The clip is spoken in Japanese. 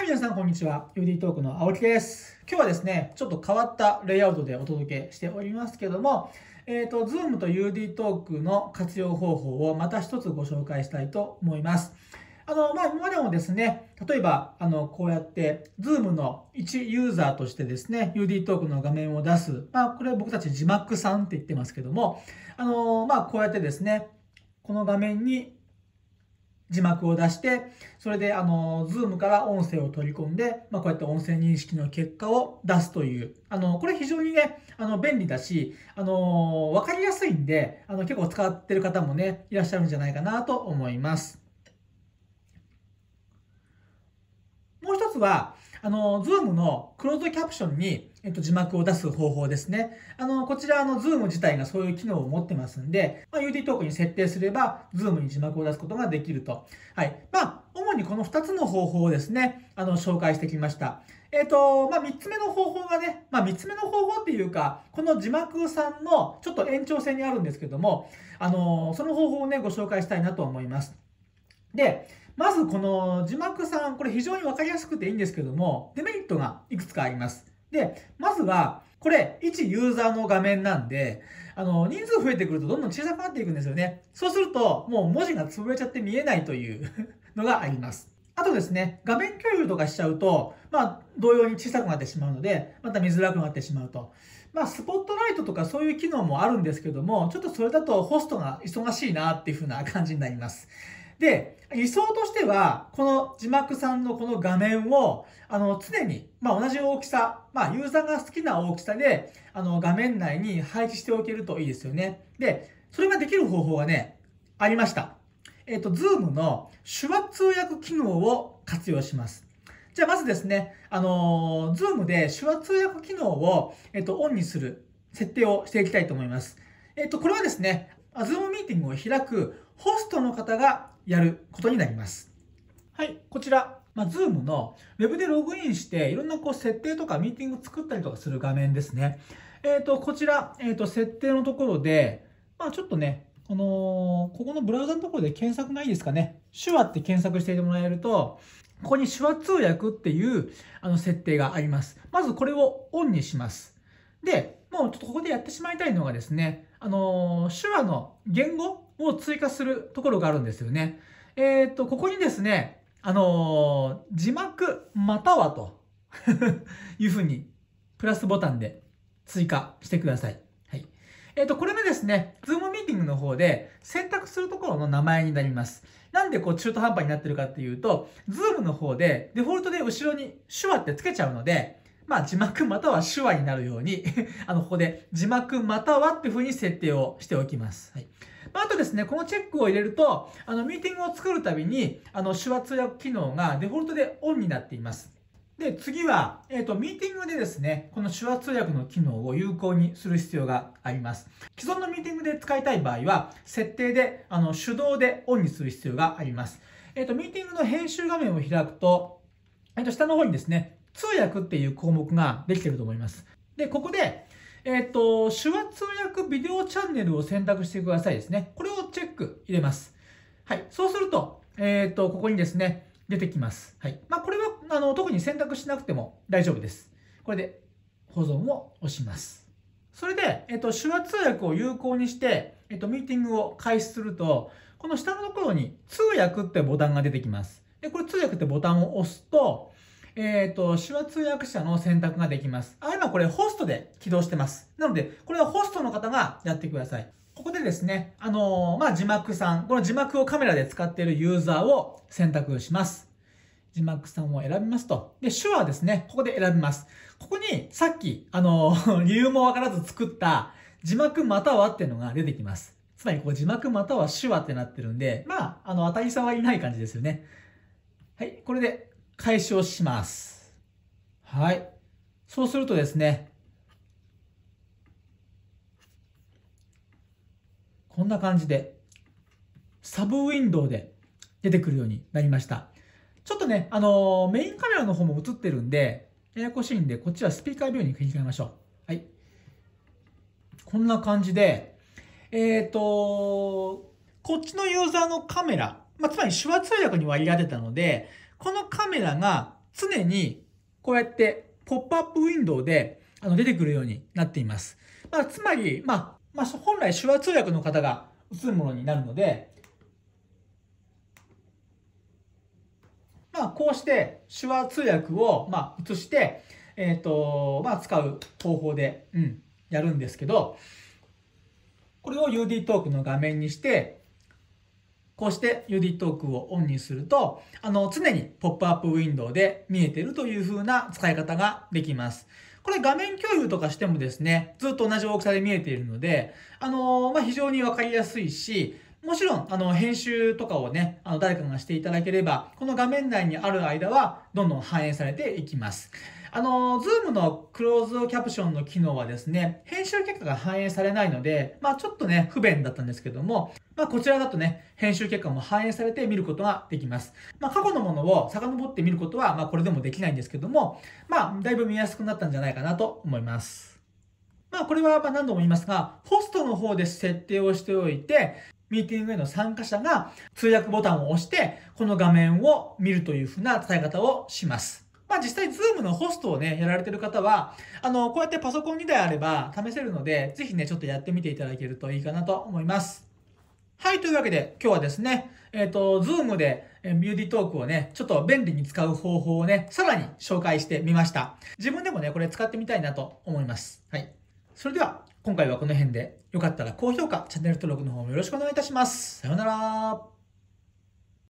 皆さん、こんにちは。UD トークの青木です。今日はですね、ちょっと変わったレイアウトでお届けしておりますけども、Zoom と UD トークの活用方法をまた一つご紹介したいと思います。今までもですね、例えば、こうやって Zoom の一ユーザーとしてですね、UD トークの画面を出す。これは僕たち字幕さんって言ってますけども、こうやってですね、この画面に字幕を出して、それでZoom から音声を取り込んで、こうやって音声認識の結果を出すという、これ非常にね、便利だし、わかりやすいんで、結構使ってる方もね、いらっしゃるんじゃないかなと思います。もう一つは、Zoom のクローズドキャプションに、字幕を出す方法ですね。こちら、Zoom 自体がそういう機能を持ってますんで、UD トークに設定すれば、Zoom に字幕を出すことができると。はい。主にこの2つの方法をですね、紹介してきました。3つ目の方法がね、3つ目の方法っていうか、この字幕さんのちょっと延長線にあるんですけども、その方法をね、ご紹介したいなと思います。で、まずこの字幕さん、これ非常にわかりやすくていいんですけども、デメリットがいくつかあります。で、まずは、これ、一ユーザーの画面なんで、人数増えてくるとどんどん小さくなっていくんですよね。そうすると、もう文字が潰れちゃって見えないというのがあります。あとですね、画面共有とかしちゃうと、同様に小さくなってしまうので、また見づらくなってしまうと。スポットライトとかそういう機能もあるんですけども、ちょっとそれだとホストが忙しいなっていう風な感じになります。で、理想としては、この字幕さんのこの画面を、常に、同じ大きさ、ユーザーが好きな大きさで、画面内に配置しておけるといいですよね。で、それができる方法がね、ありました。Zoom の手話通訳機能を活用します。じゃあまずですね、Zoom で手話通訳機能を、オンにする設定をしていきたいと思います。これはですね、Zoom ミーティングを開くホストの方がやることになります。はい、こちら、Zoom の Web でログインして、いろんな設定とかミーティング作ったりとかする画面ですね。こちら、設定のところで、ちょっとね、ここのブラウザのところで検索がいいですかね。手話って検索してもらえると、ここに手話通訳っていう設定があります。まずこれをオンにします。で、もうちょっとここでやってしまいたいのがですね、手話の言語を追加するところがあるんですよね。ここにですね、字幕またはというふうにプラスボタンで追加してください。はい。これがですね、Zoom ミーティングの方で選択するところの名前になります。なんで中途半端になってるかっていうと、Zoom の方でデフォルトで後ろに手話ってつけちゃうので、字幕または手話になるようにここで字幕またはっていう風に設定をしておきます。はい。あとですね、このチェックを入れると、ミーティングを作るたびに、手話通訳機能がデフォルトでオンになっています。で、次は、ミーティングでですね、この手話通訳の機能を有効にする必要があります。既存のミーティングで使いたい場合は、設定で、手動でオンにする必要があります。ミーティングの編集画面を開くと、下の方にですね、通訳っていう項目ができていると思います。で、ここで、手話通訳ビデオチャンネルを選択してくださいですね。これをチェック入れます。はい。そうすると、ここにですね、出てきます。はい。これは、特に選択しなくても大丈夫です。これで保存を押します。それで、手話通訳を有効にして、ミーティングを開始すると、この下のところに通訳ってボタンが出てきます。で、これ通訳ってボタンを押すと、手話通訳者の選択ができます。今これホストで起動してます。なので、これはホストの方がやってください。ここでですね、字幕さん、この字幕をカメラで使っているユーザーを選択します。字幕さんを選びますと。で、手話ですね、ここで選びます。ここにさっき、理由もわからず作った字幕またはっていうのが出てきます。つまり、字幕または手話ってなってるんで、当たり障りない感じですよね。はい、これで、開始をします。はい。そうするとですね、こんな感じで、サブウィンドウで出てくるようになりました。ちょっとね、メインカメラの方も映ってるんで、ややこしいんで、こっちはスピーカービューに切り替えましょう。はい。こんな感じで、こっちのユーザーのカメラ、つまり手話通訳に割り当てたので、このカメラが常にこうやってポップアップウィンドウで出てくるようになっています。つまり、本来手話通訳の方が映るものになるので、こうして手話通訳を映して、使う方法で、やるんですけど、これを UD トークの画面にして、こうして UD トークをオンにすると、常にポップアップウィンドウで見えているという風な使い方ができます。これ画面共有とかしてもですね、ずっと同じ大きさで見えているので、非常にわかりやすいし、もちろん、編集とかをね、誰かがしていただければ、この画面内にある間は、どんどん反映されていきます。Zoom のクローズドキャプションの機能はですね、編集結果が反映されないので、ちょっとね、不便だったんですけども、こちらだとね、編集結果も反映されて見ることができます。過去のものを遡って見ることは、これでもできないんですけども、だいぶ見やすくなったんじゃないかなと思います。これは何度も言いますが、ホストの方で設定をしておいて、ミーティングへの参加者が通訳ボタンを押して、この画面を見るというふうな伝え方をします。実際、Zoom のホストをね、やられてる方は、こうやってパソコン2台あれば試せるので、ぜひね、ちょっとやってみていただけるといいかなと思います。はい、というわけで、今日はですね、Zoom でUDトークをね、ちょっと便利に使う方法をね、さらに紹介してみました。自分でもね、これ使ってみたいなと思います。はい。それでは、今回はこの辺で、よかったら高評価、チャンネル登録の方もよろしくお願いいたします。さようなら。